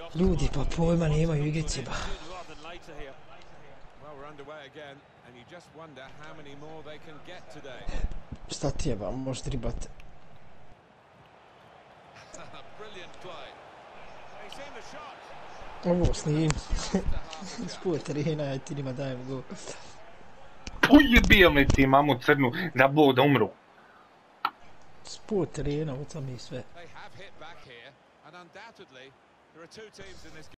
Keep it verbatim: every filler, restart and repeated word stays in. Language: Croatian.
Ljudi pa pojma nemaju igice ba. Šta ti je ba, možeš dribat. Ovo snim. Sport arena, ja ti njima dajem go. Ujebio me ti mamu crnu, da Bog da umru. Sport arena, ovo sam i sve.